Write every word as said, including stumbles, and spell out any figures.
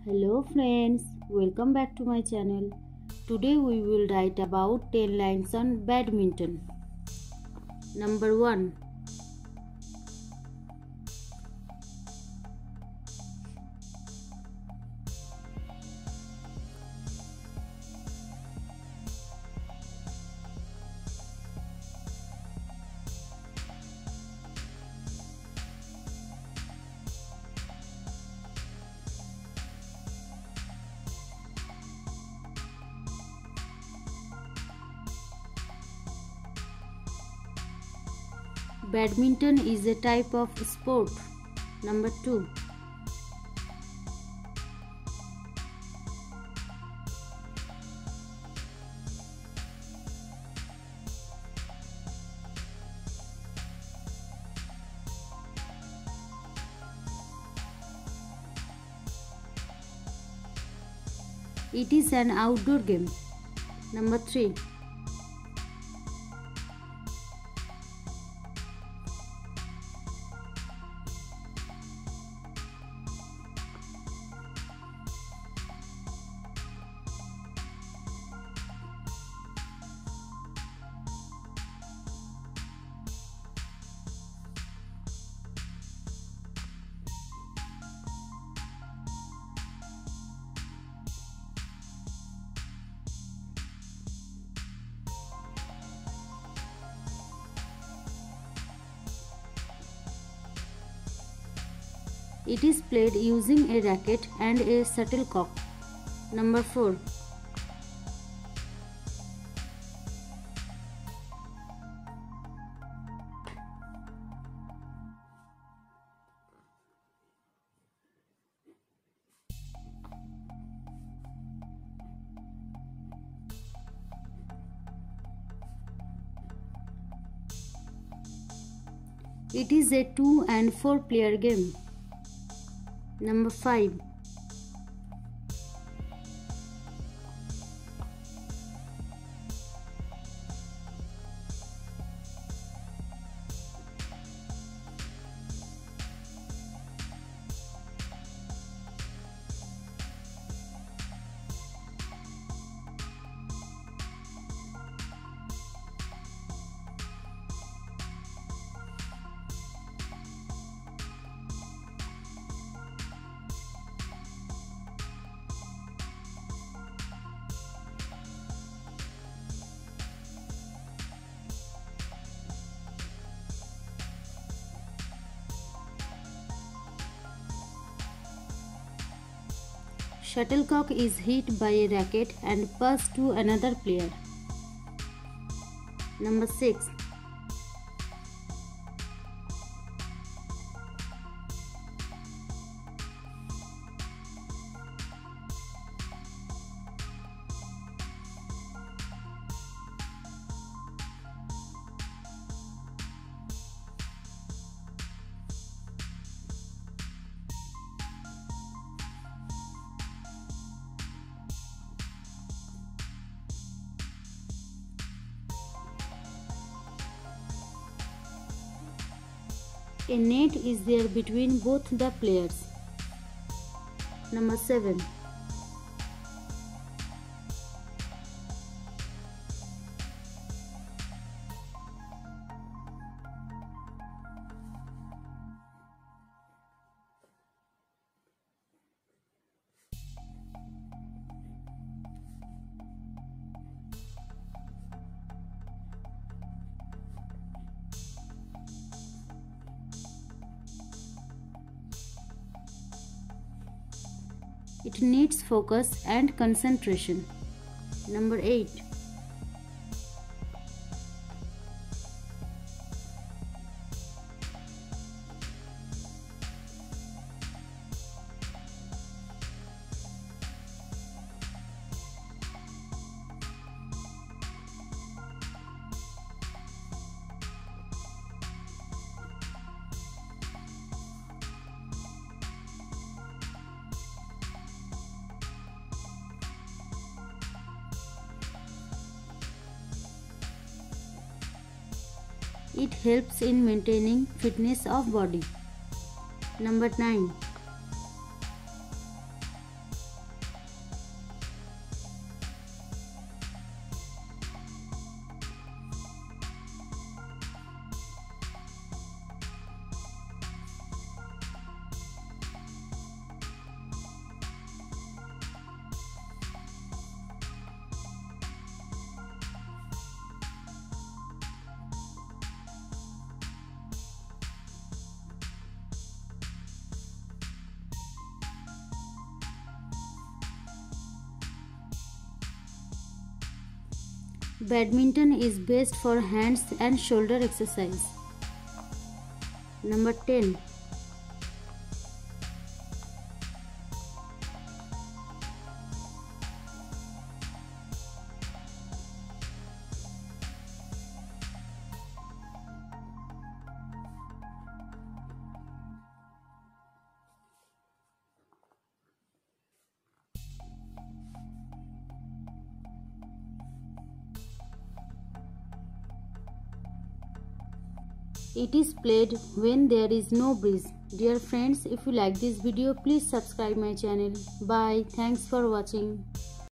Hello friends, welcome back to my channel. Today we will write about ten lines on badminton. Number one. Badminton is a type of sport. Number two. It is an outdoor game. Number three. It is played using a racket and a shuttlecock. Number four. It is a two and four player game. Number five. Shuttlecock is hit by a racket and passed to another player. Number six. A net is there between both the players. Number seven. It needs focus and concentration. Number eight. It helps in maintaining fitness of body. Number nine. Badminton is best for hands and shoulder exercise. Number ten. It is played when there is no breeze. Dear friends, if you like this video, please subscribe my channel. Bye. Thanks for watching.